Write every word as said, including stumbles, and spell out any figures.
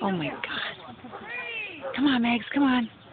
Oh my God. Come on, Megs, come on.